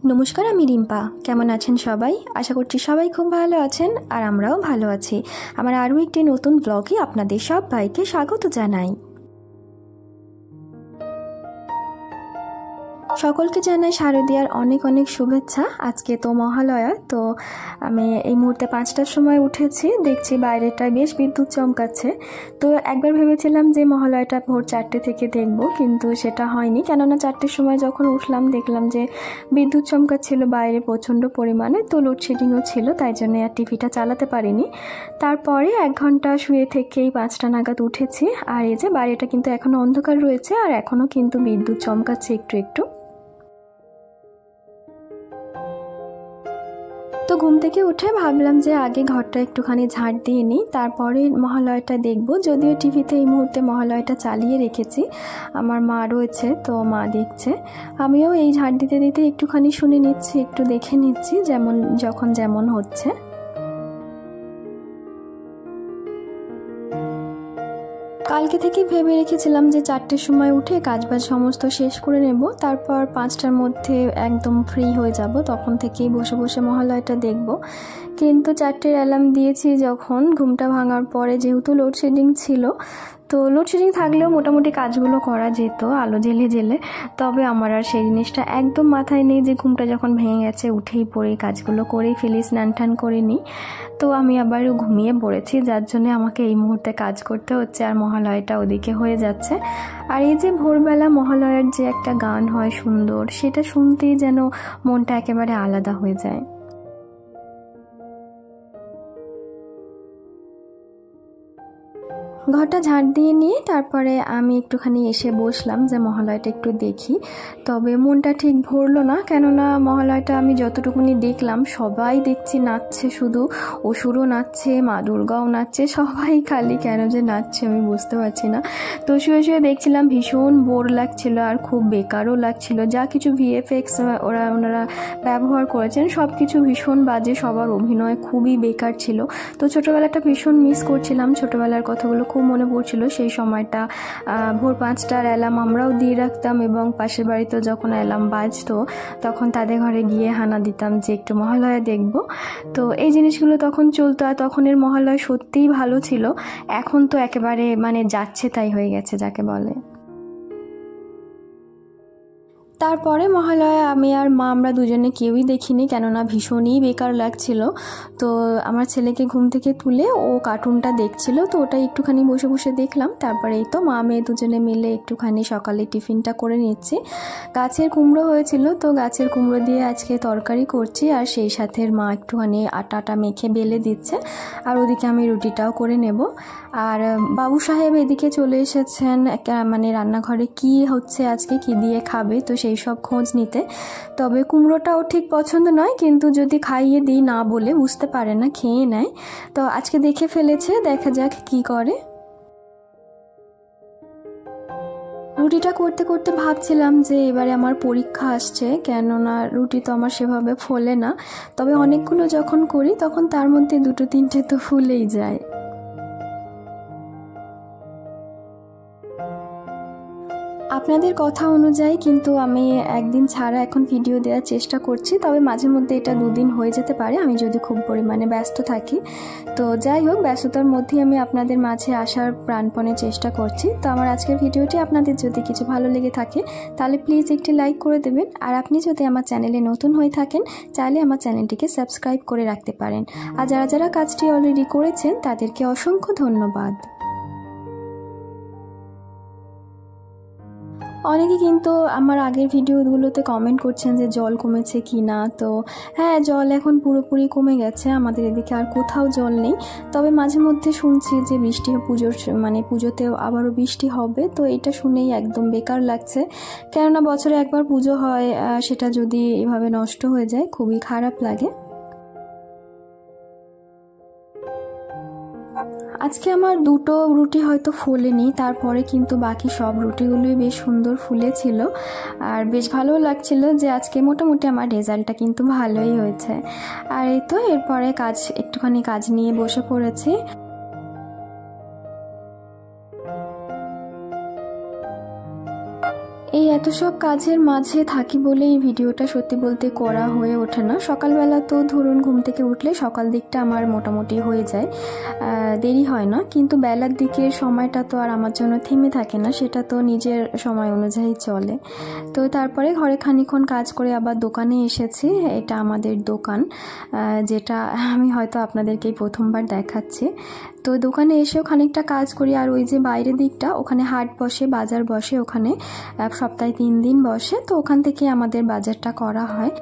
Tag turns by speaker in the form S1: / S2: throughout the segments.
S1: নমস্কার, আমি রিম্পা। কেমন আছেন সবাই? আশা করছি সবাই খুব ভালো আছেন, আর আমরাও ভালো আছি। আমার আরও একটি নতুন ব্লগে আপনাদের সবাইকে স্বাগত জানাই। সকলকে জানাই শারদীয়ার অনেক অনেক শুভেচ্ছা। আজকে তো মহালয়া, তো আমি এই মুহূর্তে 5টার সময় উঠেছি, দেখছি বাইরেটা বেশ বিদ্যুৎ চমকাচ্ছে। তো একবার ভেবেছিলাম যে মহালয়াটা ভোর 4টে থেকে দেখব, কিন্তু সেটা হয়নি। কেননা 4টের সময় যখন উঠলাম দেখলাম যে বিদ্যুৎ চমকাচ্ছিল বাইরে প্রচণ্ড পরিমাণে, তো লোডশেডিংও ছিল, তাই জন্য আর টিভিটা চালাতে পারিনি। তারপরে 1 ঘন্টা শুয়ে থেকেই 5টা নাগাদ উঠেছি। আর এই যে বাইরেটা কিন্তু এখনও অন্ধকার রয়েছে, আর এখনও কিন্তু বিদ্যুৎ চমকাচ্ছে একটু একটু। তো ঘুম থেকে উঠে ভাবলাম যে আগে ঘরটা একটুখানি ঝাড় দিয়ে নিই, তারপরে মহালয়াটা দেখব। যদিও টিভিতে এই মুহূর্তে মহালয়াটা চালিয়ে রেখেছি, আমার মা রয়েছে, তো মা দেখছে। আমিও এই ঝাড় দিতে দিতে একটুখানি শুনে নিচ্ছি, একটু দেখে নিচ্ছি যখন যেমন হচ্ছে। কালকে থেকে ভেবে রেখেছিলাম যে 4টের সময় উঠে কাজবাজ সমস্ত শেষ করে নেব, তারপর 5টার মধ্যে একদম ফ্রি হয়ে যাব, তখন থেকেই বসে বসে মহালয়াটা দেখব। কিন্তু 4টের অ্যালার্ম দিয়েছি যখন, ঘুমটা ভাঙার পরে, যেহেতু লোডশেডিং ছিল, তো লোডশেডিং থাকলেও মোটামুটি কাজগুলো করা যেত আলো জ্বেলে জ্বেলে। তবে আমার আর সেই জিনিসটা একদম মাথায় নেই যে ঘুমটা যখন ভেঙে গেছে উঠেই পড়ে কাজগুলো করেই ফেলি, স্নান টান করে নিই। তো আমি আবার ঘুমিয়ে পড়েছি, যার জন্য আমাকে এই মুহূর্তে কাজ করতে হচ্ছে, আর মহালয়াটা ওদিকে হয়ে যাচ্ছে। আর এই যে ভোরবেলা মহালয়ার যে একটা গান হয় সুন্দর, সেটা শুনতেই যেন মনটা একেবারে আলাদা হয়ে যায়। ঘরটা ঝাড় দিয়ে নিয়ে তারপরে আমি একটুখানি এসে বসলাম যে মহালয়াটা একটু দেখি। তবে মনটা ঠিক ভরলো না, কেননা মহালয়াটা আমি যতটুকুনি দেখলাম সবাই দেখছি নাচছে, শুধু অসুরও নাচছে, মা দুর্গাও নাচছে, সবাই খালি কেন যে নাচছে আমি বুঝতে পারছি না। তো শুয়ে শুয়ে দেখছিলাম, ভীষণ বোর লাগছিল আর খুব বেকারও লাগছিল। যা কিছু ভিএফএক্স ওনারা ব্যবহার করেছেন সব কিছু ভীষণ বাজে, সবার অভিনয় খুবই বেকার ছিল। তো ছোটোবেলাটা ভীষণ মিস করছিলাম, ছোটোবেলার কথাগুলো খুব মনে পড়ছিল। সেই সময়টা ভোর 5টার অ্যালার্ম আমরাও দিয়ে রাখতাম, এবং পাশের বাড়িতে যখন অ্যালার্ম বাজতো তখন তাদের ঘরে গিয়ে হানা দিতাম যে একটু মহালয়া দেখব। তো এই জিনিসগুলো তখন চলতো, আর তখনের মহালয়া সত্যিই ভালো ছিল। এখন তো একেবারে যাচ্ছে তাই হয়ে গেছে যাকে বলে। তারপরে মহালয়া আমি আর মা আমরা দুজনে কেউই দেখিনি, কেননা ভীষণই বেকার লাগছিল। তো আমার ছেলেকে ঘুম থেকে তুলে ও কার্টুনটা দেখছিল, তো ওটা একটুখানি বসে বসে দেখলাম। তারপরে এই তো মা মেয়ে দুজনে মিলে একটুখানি সকালে টিফিনটা করে নিচ্ছি। গাছের কুমড়ো হয়েছিল, তো গাছের কুমড়ো দিয়ে আজকে তরকারি করছি, আর সেই সাথে মা একটুখানি আটাটা মেখে বেলে দিচ্ছে, আর ওদিকে আমি রুটিটাও করে নেব। আর বাবু সাহেব এদিকে চলে এসেছেন রান্নাঘরে কি হচ্ছে আজকে, কি দিয়ে খাবে, তো সেই সব খোঁজ নিতে। তবে কুমড়োটাও ঠিক পছন্দ নয়, কিন্তু যদি খাইয়ে দিই না বলে বুঝতে পারে না, খেয়ে নেয়। তো আজকে দেখে ফেলেছে, দেখা যাক কি করে। রুটিটা করতে করতে ভাবছিলাম যে এবারে আমার পরীক্ষা আসছে, কেননা রুটি তো আমার সেভাবে ফোলে না। তবে অনেকগুলো যখন করি তখন তার মধ্যে 2-3টে তো ফুলেই যায়। আপনাদের কথা অনুযায়ী কিন্তু আমি একদিন ছাড়া এখন ভিডিও দেওয়ার চেষ্টা করছি, তবে মাঝে মধ্যে এটা 2 দিন হয়ে যেতে পারে আমি যদি খুব পরিমাণে ব্যস্ত থাকি। তো যাই হোক, ব্যস্ততার মধ্যেই আমি আপনাদের মাঝে আসার প্রাণপণে চেষ্টা করছি। তো আমার আজকের ভিডিওটি আপনাদের যদি কিছু ভালো লেগে থাকে তাহলে প্লিজ একটি লাইক করে দেবেন, আর আপনি যদি আমার চ্যানেলে নতুন হয়ে থাকেন চাইলে আমার চ্যানেলটিকে সাবস্ক্রাইব করে রাখতে পারেন। আর যারা যারা কাজটি অলরেডি করেছেন তাদেরকে অসংখ্য ধন্যবাদ। অনেকে কিন্তু আমার আগের ভিডিওগুলোতে কমেন্ট করছেন যে জল কমেছে কি না। তো হ্যাঁ, জল এখন পুরোপুরি কমে গেছে, আমাদের এদিকে আর কোথাও জল নেই। তবে মাঝে মধ্যে শুনছি যে বৃষ্টি পুজোতেও আবারও বৃষ্টি হবে, তো এটা শুনেই একদম বেকার লাগছে। কেননা বছরে একবার পুজো হয়, সেটা যদি এভাবে নষ্ট হয়ে যায় খুবই খারাপ লাগে। আজকে আমার 2টো রুটি হয়তো ফোলেনি, তারপরে কিন্তু বাকি সব রুটিগুলোই বেশ সুন্দর ফুলেছিল, আর বেশ ভালো লাগছিল যে আজকে মোটামুটি আমার রেজাল্টটা কিন্তু ভালোই হয়েছে। আর এই তো এরপরে একটুখানি কাজ নিয়ে বসে পড়েছি। এই এত সব কাজের মাঝে থাকি বলে এই ভিডিওটা সত্যি বলতে করা হয়ে ওঠে না। সকালবেলা তো ধরুন ঘুম থেকে উঠলে সকাল দিকটা আমার মোটামুটি হয়ে যায়, দেরি হয় না, কিন্তু বেলার দিকের সময়টা তো আর আমার জন্য থেমে থাকে না, সেটা তো নিজের সময় অনুযায়ী চলে। তো তারপরে ঘরে খানিক্ষণ কাজ করে আবার দোকানে এসেছি। এটা আমাদের দোকান, যেটা আমি হয়তো আপনাদেরকেই প্রথমবার দেখাচ্ছি। তো দোকানে এসেও খানিকটা কাজ করি। আর ওই যে বাইরের দিকটা, ওখানে হাট বসে, বাজার বসে, ওখানে সপ্তাহে 3 দিন বসে, তো ওখান থেকে আমাদের বাজারটা করা হয়।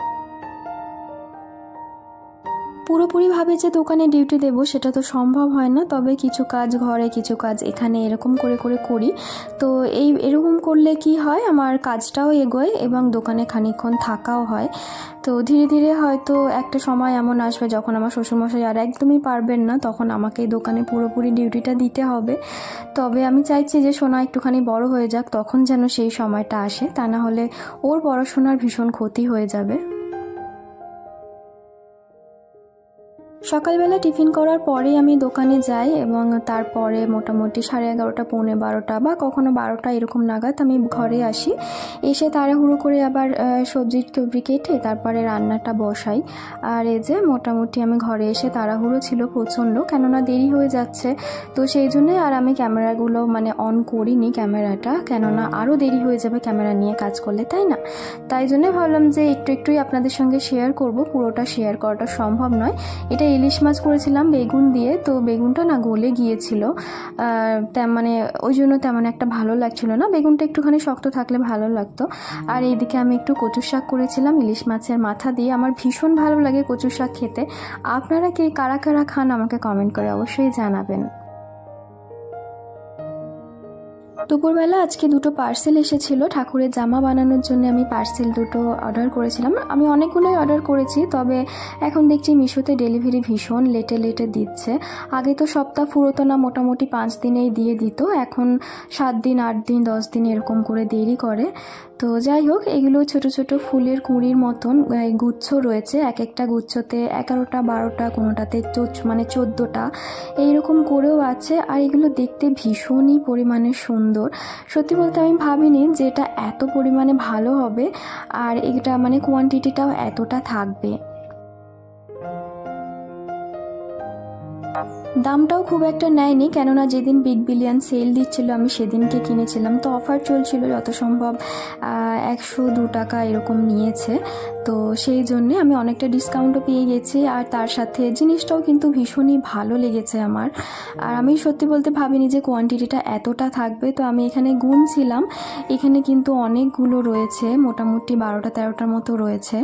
S1: পুরোপুরিভাবে যে দোকানে ডিউটি দেব সেটা তো সম্ভব হয় না, তবে কিছু কাজ ঘরে, কিছু কাজ এখানে, এরকম করে করি। তো এরকম করলে কি হয়, আমার কাজটাও এগোয় এবং দোকানে খানিকক্ষণ থাকাও হয়। তো ধীরে ধীরে হয়তো একটা সময় এমন আসবে যখন আমার শ্বশুরমশাই আর একদমই পারবেন না, তখন আমাকে দোকানে পুরোপুরি ডিউটিটা দিতে হবে। তবে আমি চাইছি যে সোনা একটুখানি বড় হয়ে যাক, তখন যেন সেই সময়টা আসে, তা না হলে ওর পড়াশোনার ভীষণ ক্ষতি হয়ে যাবে। সকালবেলা টিফিন করার পরেই আমি দোকানে যাই এবং তারপরে মোটামুটি 11:30, 11:45 বা কখনো 12টা এরকম নাগাদ আমি ঘরে আসি। এসে তাড়াহুড়ো করে আবার সবজি কেটে তারপরে রান্নাটা বসাই। আর এই যে মোটামুটি আমি ঘরে এসে তাড়াহুড়ো ছিল প্রচণ্ড, কেননা দেরি হয়ে যাচ্ছে, তো সেই জন্যই আর আমি ক্যামেরাগুলো অন করিনি ক্যামেরাটা, কেননা আরও দেরি হয়ে যাবে ক্যামেরা নিয়ে কাজ করলে, তাই না? তাই জন্য ভাবলাম যে একটুই আপনাদের সঙ্গে শেয়ার করব, পুরোটা শেয়ার করাটা সম্ভব নয়। এটা ইলিশ মাছ করেছিলাম বেগুন দিয়ে, তো বেগুনটা না গলে গিয়েছিল, ওই জন্য তেমন একটা ভালো লাগছিল না, বেগুনটা একটুখানি শক্ত থাকলে ভালো লাগতো। আর এইদিকে আমি একটু কচু শাক করেছিলাম ইলিশ মাছের মাথা দিয়ে। আমার ভীষণ ভালো লাগে কচু শাক খেতে। আপনারা কে কারা কারা খান আমাকে কমেন্ট করে অবশ্যই জানাবেন। দুপুরবেলা আজকে 2টো পার্সেল এসেছিল ঠাকুরের জামা বানানোর জন্য। আমি পার্সেল 2টো অর্ডার করেছিলাম। আমি অনেকগুলোই অর্ডার করেছি, তবে এখন দেখছি মিশোতে ডেলিভারি ভীষণ লেটে দিচ্ছে। আগে তো সপ্তাহ ফুরোতো না, মোটামুটি 5 দিনেই দিয়ে দিত, এখন 7 দিন, 8 দিন, 10 দিন এরকম করে দেরি করে। তো যাই হোক, এগুলো ছোট ছোট ফুলের কুঁড়ির মতন গুচ্ছ রয়েছে, এক একটা গুচ্ছতে 11টা 12টা, কোনোটাতে 14টা এইরকম করেও আছে। আর এগুলো দেখতে ভীষণই পরিমাণে সুন্দর। সত্যি বলতে আমি ভাবিনি যে এটা এত পরিমাণে ভালো হবে, আর এটা কোয়ান্টিটিটাও এতটা থাকবে। দামটাও খুব একটা নেয়নি, কেননা যেদিন বিগ বিলিয়ন সেল দিচ্ছিল আমি সেদিনকে কিনেছিলাম, তো অফার চলছিল, যত সম্ভব 102 টাকা এরকম নিয়েছে, তো সেই জন্যে আমি অনেকটা ডিসকাউন্টও পেয়ে গেছি। আর তার সাথে জিনিসটাও কিন্তু ভীষণই ভালো লেগেছে আমার। আর আমি সত্যি বলতে ভাবিনি যে কোয়ান্টিটিটা এতটা থাকবে। তো আমি এখানে গুনছিলাম, এখানে কিন্তু অনেকগুলো রয়েছে, মোটামুটি 12টা 13টার মতো রয়েছে।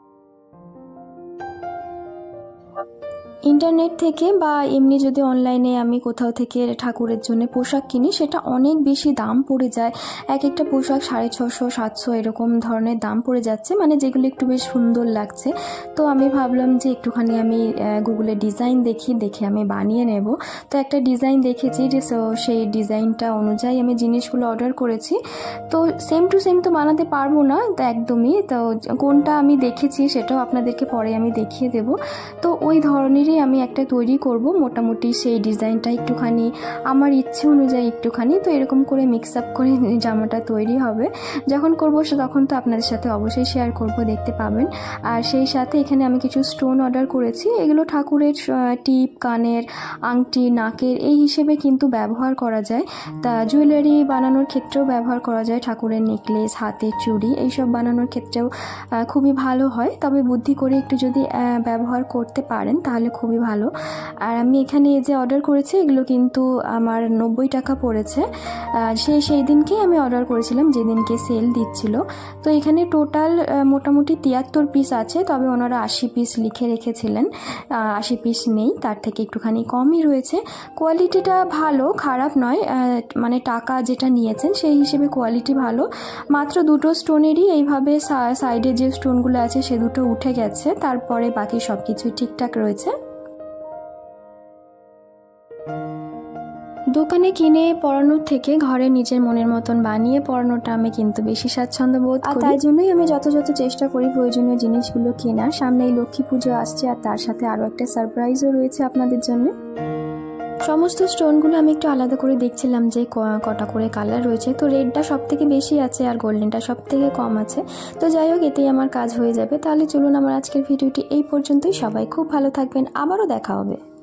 S1: ইন্টারনেট থেকে বা এমনি যদি অনলাইনে আমি কোথাও থেকে ঠাকুরের জন্য পোশাক কিনি, সেটা অনেক বেশি দাম পড়ে যায়। এক একটা পোশাক 650, 700 এরকম ধরনের দাম পড়ে যাচ্ছে, যেগুলো একটু বেশ সুন্দর লাগছে। তো আমি ভাবলাম যে একটুখানি আমি গুগলে ডিজাইন দেখে আমি বানিয়ে নেব। তো একটা ডিজাইন দেখেছি, যে সেই ডিজাইনটা অনুযায়ী আমি জিনিসগুলো অর্ডার করেছি। তো সেম টু সেম তো বানাতে পারবো না, তো একদমই, তো কোনটা আমি দেখেছি সেটাও আপনাদেরকে পরে আমি দেখিয়ে দেব। তো ওই ধরনেরই আমি একটা তৈরি করব, মোটামুটি সেই ডিজাইনটা একটুখানি আমার ইচ্ছে অনুযায়ী একটুখানি, তো এরকম করে মিক্স আপ করে জামাটা তৈরি হবে। যখন করব তখন তো আপনাদের সাথে অবশ্যই শেয়ার করব, দেখতে পাবেন। আর সেই সাথে এখানে আমি কিছু স্টোন অর্ডার করেছি। এগুলো ঠাকুরের টিপ, কানের, আংটি, নাকের এই হিসেবে কিন্তু ব্যবহার করা যায়। তা জুয়েলারি বানানোর ক্ষেত্রেও ব্যবহার করা যায়, ঠাকুরের নেকলেস, হাতের চুড়ি এইসব বানানোর ক্ষেত্রেও খুবই ভালো হয়। তবে বুদ্ধি করে একটু যদি ব্যবহার করতে পারেন তাহলে খুবই ভালো। আর আমি এখানে যে অর্ডার করেছি এগুলো কিন্তু আমার 90 টাকা পড়েছে। সেই দিনকেই আমি অর্ডার করেছিলাম যেদিনকে সেল দিচ্ছিল। তো এখানে টোটাল মোটামুটি 73 পিস আছে, তবে ওনারা 80 পিস লিখে রেখেছিলেন, 80 পিস নেই, তার থেকে একটুখানি কমই রয়েছে। কোয়ালিটিটা ভালো, খারাপ নয়, টাকা যেটা নিয়েছেন সেই হিসেবে কোয়ালিটি ভালো। মাত্র 2টো স্টোনেরই এইভাবে সাইডে যে স্টোনগুলো আছে সে 2টো উঠে গেছে, তারপরে বাকি সব কিছুই ঠিকঠাক রয়েছে। দোকানে কিনে পরানোর থেকে ঘরে নিজের মনের মতন বানিয়ে পরানোটা আমি কিন্তু বেশি স্বাচ্ছন্দ্য বোধ করি। তাই জন্যই আমি যথাযথ চেষ্টা করি প্রয়োজনীয় জিনিসগুলো কেনার। সামনেই লক্ষ্মী পুজো আসছে, আর তার সাথে আরও একটা সারপ্রাইজও রয়েছে আপনাদের জন্য। সমস্ত স্টোনগুলো আমি একটু আলাদা করে দেখছিলাম যে কটা করে কালার রয়েছে। তো রেডটা সব থেকে বেশি আছে আর গোল্ডেনটা সব থেকে কম আছে। তো যাই হোক, এতেই আমার কাজ হয়ে যাবে। তাহলে চলুন, আমার আজকের ভিডিওটি এই পর্যন্তই। সবাই খুব ভালো থাকবেন, আবারও দেখা হবে।